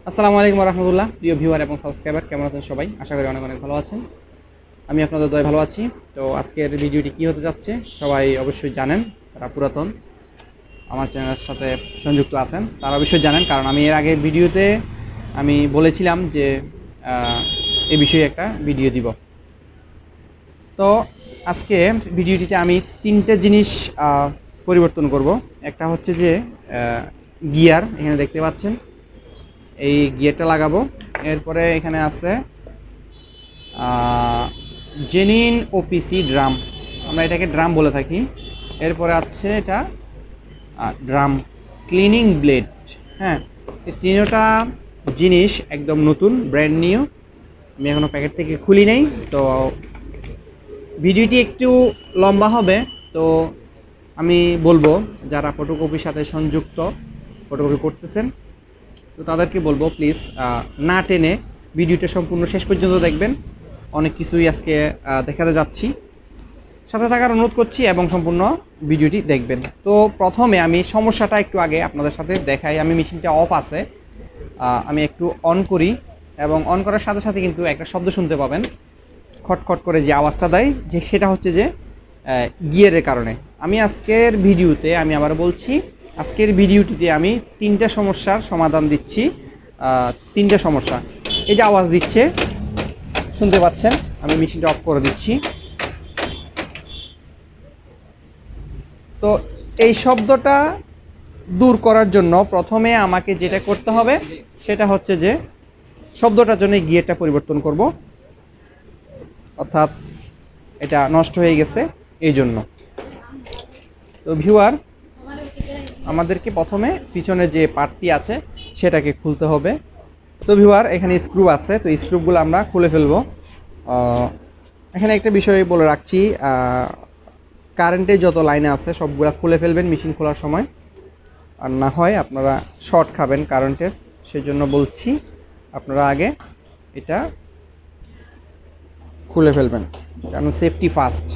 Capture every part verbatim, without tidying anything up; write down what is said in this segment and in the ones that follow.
আসসালামু আলাইকুম রহমতুল্লাহ। প্রিয় ভিউয়ার এবং সাবস্ক্রাইবার, কেমন আছেন সবাই? আশা করি অনেক অনেক ভালো আছেন। আমি আপনাদের দয় ভালো আছি। তো আজকের ভিডিওটি কী হতে যাচ্ছে সবাই অবশ্যই জানেন। তারা পুরাতন আমার চ্যানেলের সাথে সংযুক্ত আছেন তারা অবশ্যই জানেন, কারণ আমি এর আগের ভিডিওতে আমি বলেছিলাম যে এই বিষয়ে একটা ভিডিও দিব। তো আজকে ভিডিওটিতে আমি তিনটে জিনিস পরিবর্তন করব। একটা হচ্ছে যে গিয়ার, এখানে দেখতে পাচ্ছেন এই গিয়ারটা লাগাবো। এরপরে এখানে আছে জেনিন ওপিসি ড্রাম, আমরা এটাকে ড্রাম বলে থাকি। এরপরে আছে এটা ড্রাম ক্লিনিং ব্লেড। হ্যাঁ, এই তিনটা জিনিস একদম নতুন, ব্র্যান্ড নিউ। আমি এখনও প্যাকেট থেকে খুলি নেই, তো ভিডিওটি একটু লম্বা হবে। তো আমি বলবো যারা ফটোকপির সাথে সংযুক্ত, ফটোকপি করতেছেন, তো তাদেরকে বলবো প্লিজ না টেনে ভিডিওটা সম্পূর্ণ শেষ পর্যন্ত দেখবেন। অনেক কিছুই আজকে দেখাতে যাচ্ছি, সাথে থাকার অনুরোধ করছি এবং সম্পূর্ণ ভিডিওটি দেখবেন। তো প্রথমে আমি সমস্যাটা একটু আগে আপনাদের সাথে দেখাই। আমি মেশিনটা অফ আছে, আমি একটু অন করি এবং অন করার সাথে সাথে কিন্তু একটা শব্দ শুনতে পাবেন, খটখট করে যে আওয়াজটা দেয়, যে সেটা হচ্ছে যে গিয়ারের কারণে। আমি আজকের ভিডিওতে, আমি আবার বলছি, আজকের ভিডিওটিতে আমি তিনটা সমস্যার সমাধান দিচ্ছি। তিনটা সমস্যা, এই যে আওয়াজ দিচ্ছে শুনতে পাচ্ছেন, আমি মেশিনটা অফ করে দিচ্ছি। তো এই শব্দটা দূর করার জন্য প্রথমে আমাকে যেটা করতে হবে সেটা হচ্ছে যে শব্দটার জন্য গিয়ারটা পরিবর্তন করব, অর্থাৎ এটা নষ্ট হয়ে গেছে এই জন্য। তো ভিউয়ার, আমাদেরকে প্রথমে পিছনে যে পার্টটি আছে সেটাকে খুলতে হবে। তো ভিউয়ার, এখানে স্ক্রু আছে, তো স্ক্রুগুলো আমরা খুলে ফেলবো। এখানে একটা বিষয় বলে রাখছি, কারেন্টের যত লাইনে আছে সবগুলো খুলে ফেলবেন মেশিন খোলার সময়, আর না হয় আপনারা শর্ট খাবেন কারেন্টের। সেই জন্য বলছি আপনারা আগে এটা খুলে ফেলবেন, কারণ সেফটি ফার্স্ট।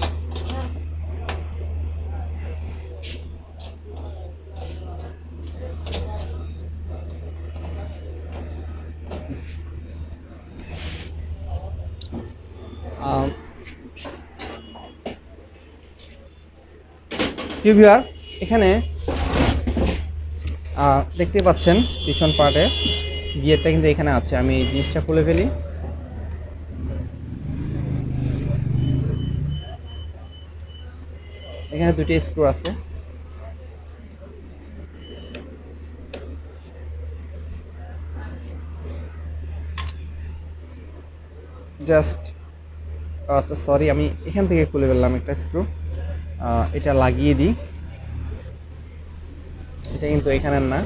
ভিউয়ার, এখানে দেখতে পাচ্ছেন পিছন পার্টে গিয়ারটা কিন্তু এখানে আছে। আমি জিনিসটা খুলে ফেলি। এখানে দুটি স্ক্রু আছে, জাস্ট, আচ্ছা সরি, আমি এখান থেকে খুলে ফেললাম একটা স্ক্রু। এটা লাগিয়ে দিই, এটা কিন্তু এখানের না।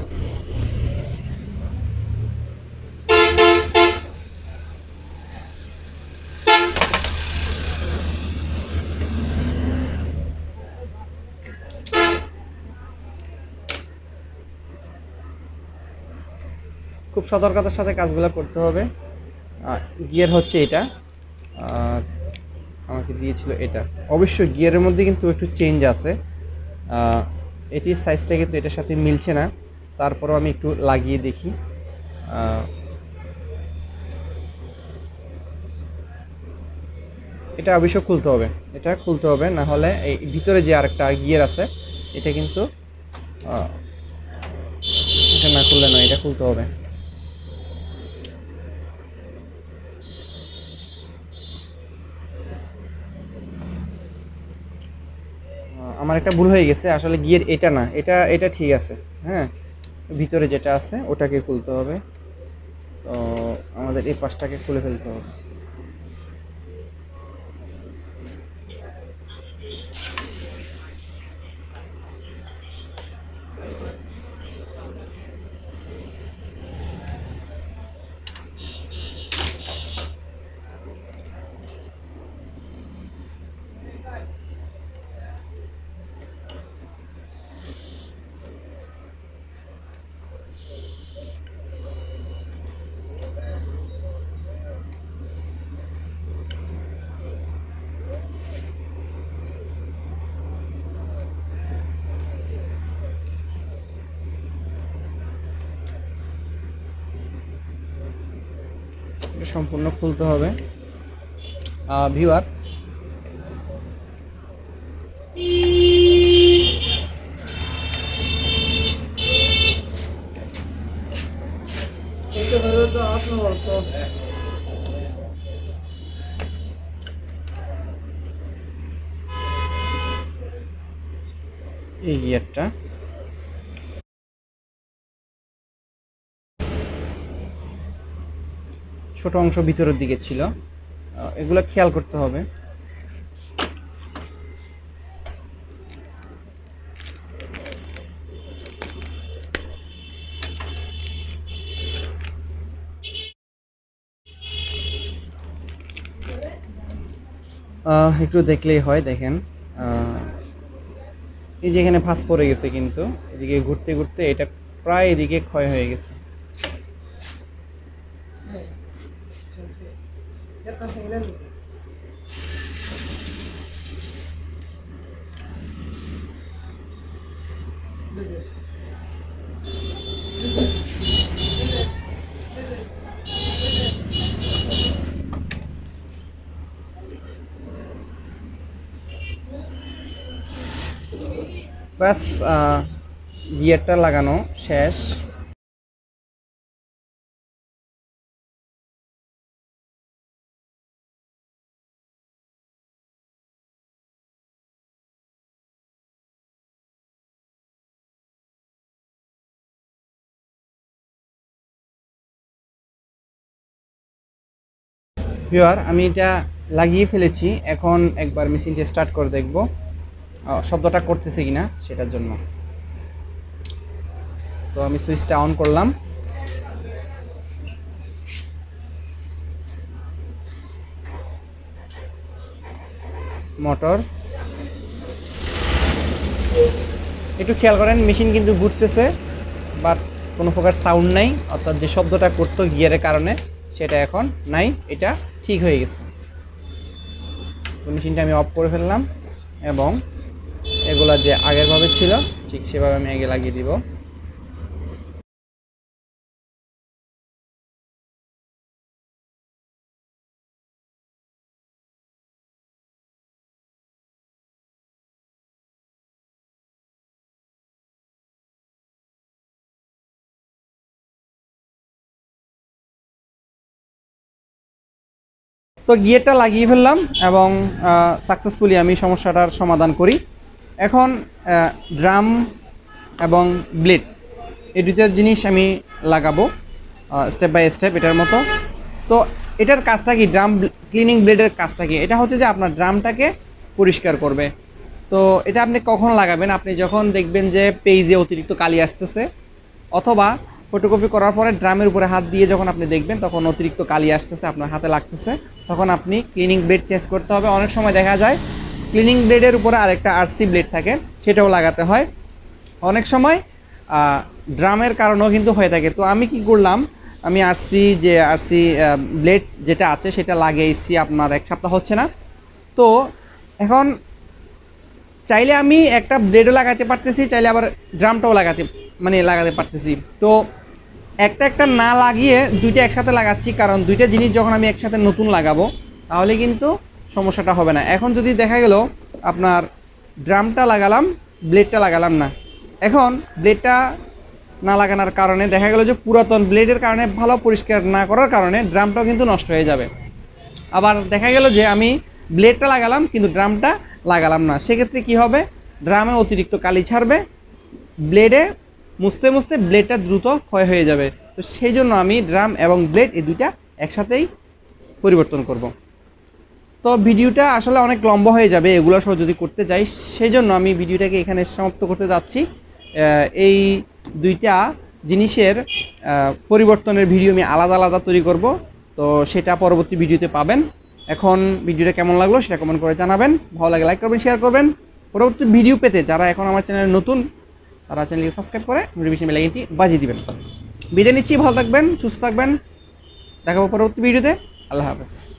খুব সতর্কতার সাথে কাজগুলো করতে হবে। গিয়ার হচ্ছে এটা, আর আমাকে দিয়েছিল এটা। অবশ্যই গিয়ারের মধ্যে কিন্তু একটু চেঞ্জ আছে, এটির সাইজটা কিন্তু এটার সাথে মিলছে না। তারপরেও আমি একটু লাগিয়ে দেখি। এটা অবশ্যই খুলতে হবে, এটা খুলতে হবে, না হলে এই ভিতরে যে আরেকটা গিয়ার আছে এটা কিন্তু এটা না খুললে নয়, এটা খুলতে হবে। আমার একটা ভুল হয়ে গেছে, আসলে গিয়ার এটা না, এটা এটা ঠিক আছে। হ্যাঁ, ভিতরে যেটা আছে ওটাকে খুলতে হবে। তো আমাদের এই পাশটাকে খুলে ফেলতে হবে। এটা সম্পূর্ণ খুলতে হবে। ভিউয়ার এই গিয়ারটা ছোট অংশ ভিতরের দিকে ছিল, এগুলো খেয়াল করতে হবে। একটু দেখলেই হয়। দেখেন এই যে এখানে ফাঁস পড়ে গেছে, কিন্তু এদিকে ঘুরতে ঘুরতে এটা প্রায় এদিকে ক্ষয় হয়ে গেছে। ব্যাস, গিয়ারটা লাগানো শেষ। ভিউয়ার আমি এটা লাগিয়ে ফেলেছি, এখন একবার মেশিনটা স্টার্ট করে দেখব শব্দটা করতেছে কিনা সেটার জন্য। তো আমি সুইচটা অন করলাম, মোটর একটু খেয়াল করেন, মেশিন কিন্তু ঘুরতেছে বাট কোনো প্রকার সাউন্ড নাই, অর্থাৎ যে শব্দটা করতো গিয়ারের কারণে সেটা এখন নাই, এটা ঠিক হয়ে গেছে। তো মেশিনটা আমি অফ করে ফেললাম এবং এগুলা যে আগেরভাবে ছিল ঠিক সেভাবে আমি আগে লাগিয়ে দিব। তো গিয়ারটা লাগিয়ে ফেললাম এবং সাকসেসফুলি আমি সমস্যাটার সমাধান করি। এখন ড্রাম এবং ব্লেড এই দুটো জিনিস আমি লাগাবো স্টেপ বাই স্টেপ এটার মতো। তো এটার কাজটা কি, ড্রাম ক্লিনিং ব্লেডের কাজটা কি? এটা হচ্ছে যে আপনার ড্রামটাকে পরিষ্কার করবে। তো এটা আপনি কখন লাগাবেন? আপনি যখন দেখবেন যে পেজে অতিরিক্ত কালি আসতেছে, অথবা ফটোকপি করার পরে ড্রামের উপরে হাত দিয়ে যখন আপনি দেখবেন তখন অতিরিক্ত কালি আসতেছে, আপনার হাতে লাগতেছে, তখন আপনি ক্লিনিং ব্লেড চেঞ্জ করতে হবে। অনেক সময় দেখা যায় ক্লিনিং ব্লেডের উপরে আরেকটা আরসি ব্লেড থাকে, সেটাও লাগাতে হয়। অনেক সময় ড্রামের কারণেও কিন্তু হয়ে থাকে। তো আমি কি করলাম, আমি আরসি যে আরসি ব্লেড যেটা আছে সেটা লাগিয়েছি, আপনার এক সপ্তাহ হচ্ছে না। তো এখন চাইলে আমি একটা ব্লেডও লাগাতে পারতেছি, চাইলে আবার ড্রামটাও লাগাতে মানে লাগাতে পারতেছি। তো একটা একটা না লাগিয়ে দুইটা একসাথে লাগাচ্ছি, কারণ দুইটা জিনিস যখন আমি একসাথে নতুন লাগাবো তাহলে কিন্তু সমস্যাটা হবে না। এখন যদি দেখা গেল আপনার ড্রামটা লাগালাম, ব্লেডটা লাগালাম না, এখন ব্লেডটা না লাগানোর কারণে দেখা গেল যে পুরাতন ব্লেডের কারণে ভালো পরিষ্কার না করার কারণে ড্রামটাও কিন্তু নষ্ট হয়ে যাবে। আবার দেখা গেল যে আমি ব্লেডটা লাগালাম কিন্তু ড্রামটা লাগালাম না, সেক্ষেত্রে কি হবে, ড্রামে অতিরিক্ত কালি ছাড়বে, ব্লেডে মুছতে মুছতে ব্লেডটা দ্রুত ক্ষয় হয়ে যাবে। তো সেই জন্য আমি ড্রাম এবং ব্লেড এই দুইটা একসাথেই পরিবর্তন করব। তো ভিডিওটা আসলে অনেক লম্বা হয়ে যাবে এগুলো সহ যদি করতে যাই, সেই জন্য আমি ভিডিওটাকে এখানে সমাপ্ত করতে যাচ্ছি। এই দুইটা জিনিসের পরিবর্তনের ভিডিও আমি আলাদা আলাদা তৈরি করব, তো সেটা পরবর্তী ভিডিওতে পাবেন। এখন ভিডিওটা কেমন লাগলো সেটা কমেন্ট করে জানাবেন, ভালো লাগে লাইক করবেন, শেয়ার করবেন। পরবর্তী ভিডিও পেতে যারা এখন আমার চ্যানেলে নতুন তারা চ্যানেলকে সাবস্ক্রাইব করে নোটিফিকেশন বেল আইকনটি বাজিয়ে দিবেন। বিদায় নিচ্ছি, ভালো থাকবেন, সুস্থ থাকবেন, দেখাবো পরবর্তী ভিডিওতে। আল্লাহ হাফেজ।